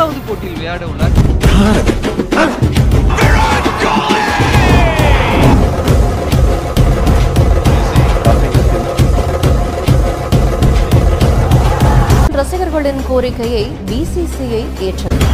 முதலாவது போட்டியில் விளையாட உள்ளார். ரசிகர்களின் கோரிக்கையை BCCI ஏற்றது.